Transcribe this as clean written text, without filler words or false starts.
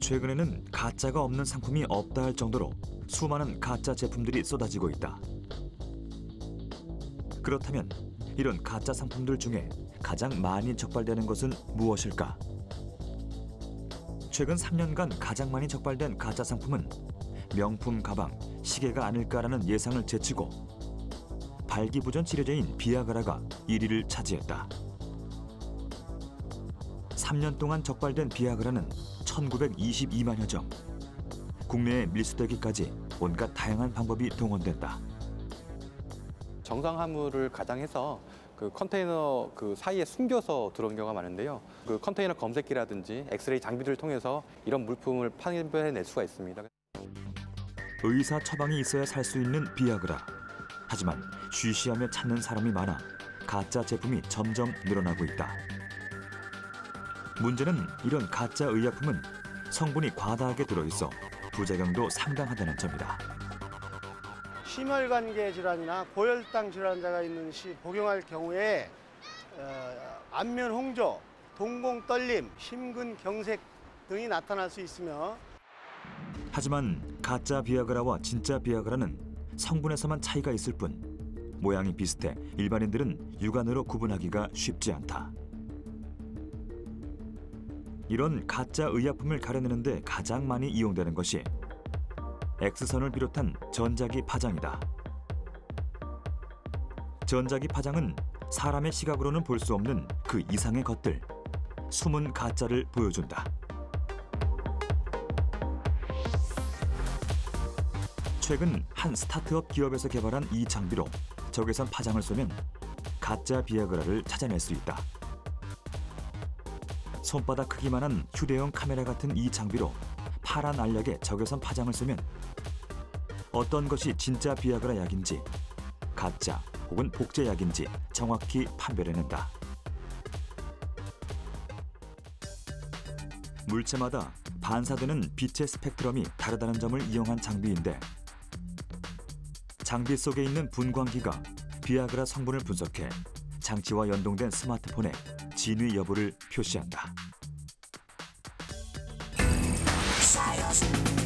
최근에는 가짜가 없는 상품이 없다 할 정도로 수많은 가짜 제품들이 쏟아지고 있다. 그렇다면 이런 가짜 상품들 중에 가장 많이 적발되는 것은 무엇일까? 최근 3년간 가장 많이 적발된 가짜 상품은 명품 가방, 시계가 아닐까라는 예상을 제치고 발기부전 치료제인 비아그라가 1위를 차지했다. 3년 동안 적발된 비아그라는 1922만여 점. 국내에 밀수되기까지 온갖 다양한 방법이 동원됐다. 정상 화물을 가장해서 그 컨테이너 그 사이에 숨겨서 들어온 경우가 많은데요. 그 컨테이너 검색기라든지 엑스레이 장비들을 통해서 이런 물품을 판별해낼 수가 있습니다. 의사 처방이 있어야 살 수 있는 비아그라. 하지만 쉬쉬하며 찾는 사람이 많아 가짜 제품이 점점 늘어나고 있다. 문제는 이런 가짜 의약품은 성분이 과다하게 들어있어 부작용도 상당하다는 점이다. 심혈관계 질환이나 고혈당 질환자가 있는 시 복용할 경우에 안면 홍조, 동공 떨림, 심근경색 등이 나타날 수 있으며 하지만 가짜 비아그라와 진짜 비아그라는 성분에서만 차이가 있을 뿐 모양이 비슷해 일반인들은 육안으로 구분하기가 쉽지 않다. 이런 가짜 의약품을 가려내는데 가장 많이 이용되는 것이 X선을 비롯한 전자기 파장이다. 전자기 파장은 사람의 시각으로는 볼 수 없는 그 이상의 것들, 숨은 가짜를 보여준다. 최근 한 스타트업 기업에서 개발한 이 장비로 적외선 파장을 쏘면 가짜 비아그라를 찾아낼 수 있다. 손바닥 크기만한 휴대용 카메라 같은 이 장비로 파란 알약에 적외선 파장을 쏘면 어떤 것이 진짜 비아그라 약인지 가짜 혹은 복제 약인지 정확히 판별해낸다. 물체마다 반사되는 빛의 스펙트럼이 다르다는 점을 이용한 장비인데 장비 속에 있는 분광기가 비아그라 성분을 분석해 장치와 연동된 스마트폰에 진위 여부를 표시한다.